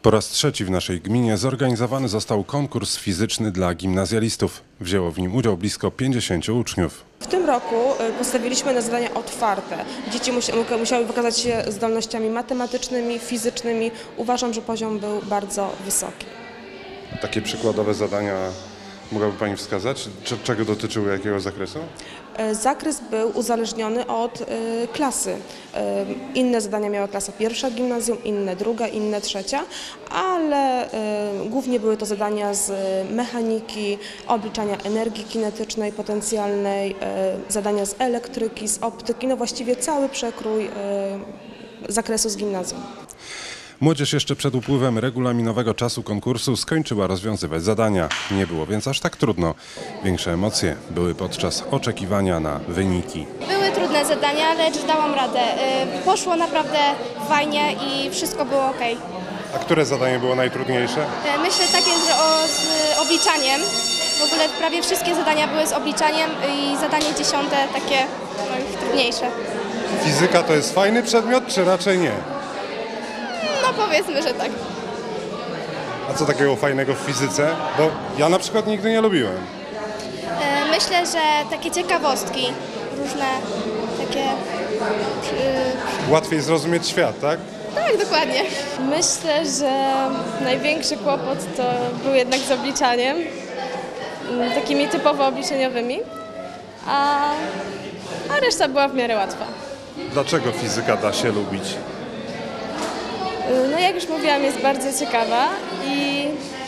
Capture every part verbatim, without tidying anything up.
Po raz trzeci w naszej gminie zorganizowany został konkurs fizyczny dla gimnazjalistów. Wzięło w nim udział blisko pięćdziesięciu uczniów. W tym roku postawiliśmy na zadania otwarte. Dzieci musiały wykazać się zdolnościami matematycznymi, fizycznymi. Uważam, że poziom był bardzo wysoki. Takie przykładowe zadania mogłaby Pani wskazać? Czego dotyczyły, jakiego zakresu? Zakres był uzależniony od y, klasy. Y, inne zadania miała klasa pierwsza gimnazjum, inne druga, inne trzecia, ale y, głównie były to zadania z mechaniki, obliczania energii kinetycznej, potencjalnej, y, zadania z elektryki, z optyki, no właściwie cały przekrój y, zakresu z gimnazjum. Młodzież jeszcze przed upływem regulaminowego czasu konkursu skończyła rozwiązywać zadania. Nie było więc aż tak trudno. Większe emocje były podczas oczekiwania na wyniki. Były trudne zadania, lecz dałam radę. Poszło naprawdę fajnie i wszystko było ok. A które zadanie było najtrudniejsze? Myślę takie, że o, z obliczaniem. W ogóle prawie wszystkie zadania były z obliczaniem i zadanie dziesiąte takie no, trudniejsze. Fizyka to jest fajny przedmiot, czy raczej nie? No powiedzmy, że tak. A co takiego fajnego w fizyce? Bo ja na przykład nigdy nie lubiłem. Myślę, że takie ciekawostki, różne takie... Łatwiej zrozumieć świat, tak? Tak, dokładnie. Myślę, że największy kłopot to był jednak z obliczaniem, takimi typowo obliczeniowymi, a, a reszta była w miarę łatwa. Dlaczego fizyka da się lubić? No jak już mówiłam, jest bardzo ciekawa i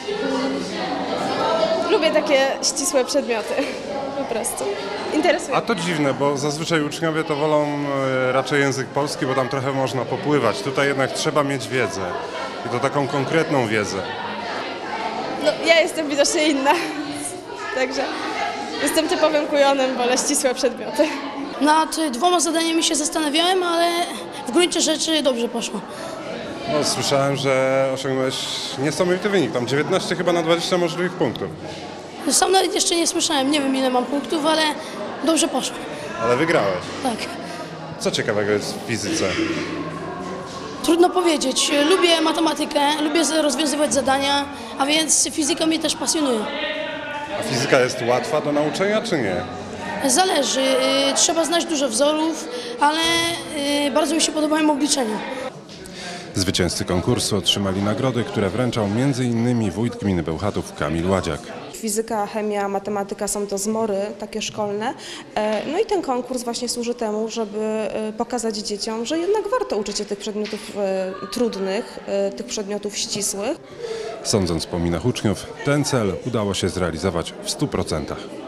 mm, lubię takie ścisłe przedmioty, po prostu. Interesuje. A to dziwne, bo zazwyczaj uczniowie to wolą e, raczej język polski, bo tam trochę można popływać. Tutaj jednak trzeba mieć wiedzę i to taką konkretną wiedzę. No, ja jestem widocznie inna, także jestem typowym kujonem, wolę ścisłe przedmioty. Nad dwoma zadaniami się zastanawiałem, ale w gruncie rzeczy dobrze poszło. No, słyszałem, że osiągnąłeś niesamowity wynik, tam dziewiętnaście chyba na dwadzieścia możliwych punktów. Sam nawet jeszcze nie słyszałem, nie wiem ile mam punktów, ale dobrze poszło. Ale wygrałeś. Tak. Co ciekawego jest w fizyce? Trudno powiedzieć. Lubię matematykę, lubię rozwiązywać zadania, a więc fizyka mnie też pasjonuje. A fizyka jest łatwa do nauczenia, czy nie? Zależy. Trzeba znać dużo wzorów, ale bardzo mi się podobają obliczenia. Zwycięzcy konkursu otrzymali nagrody, które wręczał między innymi wójt gminy Bełchatów Kamil Ładziak. Fizyka, chemia, matematyka są to zmory takie szkolne. No i ten konkurs właśnie służy temu, żeby pokazać dzieciom, że jednak warto uczyć się tych przedmiotów trudnych, tych przedmiotów ścisłych. Sądząc po minach uczniów, ten cel udało się zrealizować w stu procentach.